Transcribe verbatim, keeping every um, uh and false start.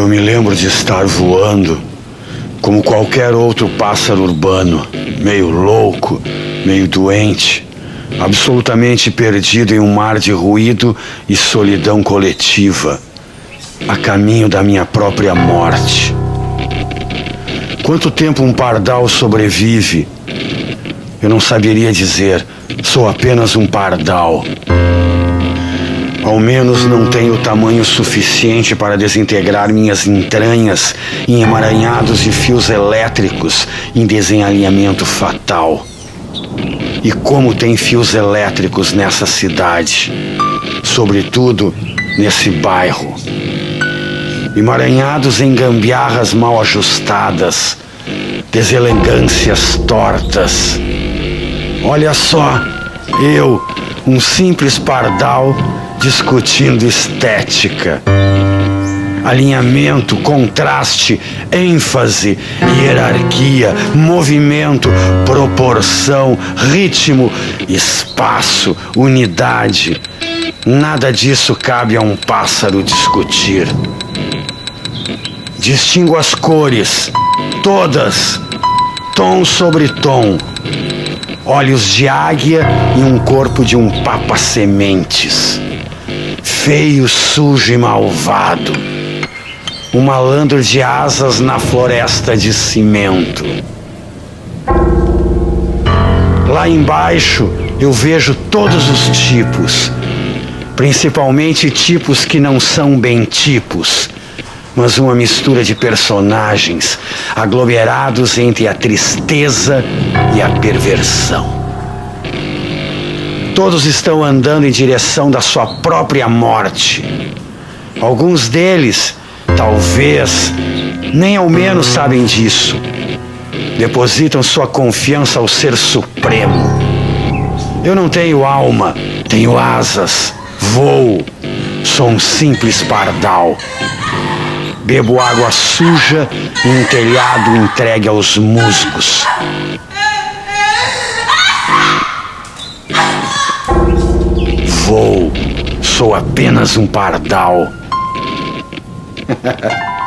Eu me lembro de estar voando como qualquer outro pássaro urbano, meio louco, meio doente, absolutamente perdido em um mar de ruído e solidão coletiva, a caminho da minha própria morte. Quanto tempo um pardal sobrevive? Eu não saberia dizer, sou apenas um pardal. Ao menos não tenho tamanho suficiente para desintegrar minhas entranhas em emaranhados de fios elétricos em desenhalinhamento fatal. E como tem fios elétricos nessa cidade, sobretudo nesse bairro. Emaranhados em gambiarras mal ajustadas, deselegâncias tortas. Olha só, eu, um simples pardal, discutindo estética, alinhamento, contraste, ênfase, hierarquia, movimento, proporção, ritmo, espaço, unidade. Nada disso cabe a um pássaro discutir. Distingo as cores, todas, tom sobre tom, olhos de águia e um corpo de um papa-sementes. Feio, sujo e malvado. Um malandro de asas na floresta de cimento. Lá embaixo eu vejo todos os tipos, principalmente tipos que não são bem tipos, mas uma mistura de personagens aglomerados entre a tristeza e a perversão. Todos estão andando em direção da sua própria morte. Alguns deles, talvez, nem ao menos sabem disso. Depositam sua confiança ao Ser Supremo. Eu não tenho alma, tenho asas, voo. Sou um simples pardal. Bebo água suja em um telhado entregue aos musgos. Vou, sou apenas um pardal.